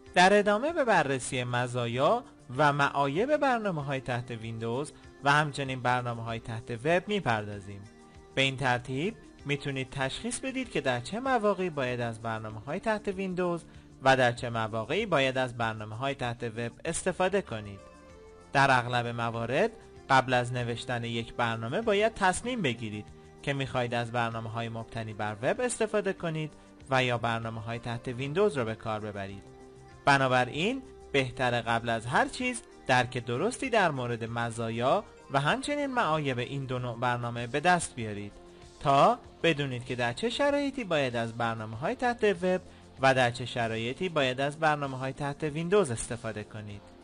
در ادامه به بررسی مزایا و معایب برنامه‌های تحت ویندوز و همچنین برنامه‌های تحت وب میپردازیم. به این ترتیب میتونید تشخیص بدید که در چه مواقعی باید از برنامه‌های تحت ویندوز و در چه مواقعی باید از برنامه‌های تحت وب استفاده کنید. در اغلب موارد قبل از نوشتن یک برنامه باید تصمیم بگیرید که میخواهید از برنامه‌های مبتنی بر وب استفاده کنید و یا برنامه‌های تحت ویندوز را به کار ببرید. بنابراین بهتر قبل از هر چیز درک درستی در مورد مزایا و همچنین معایب این دو نوع برنامه به دست بیارید تا بدونید که در چه شرایطی باید از برنامه‌های تحت وب و در چه شرایطی باید از برنامه‌های تحت ویندوز استفاده کنید.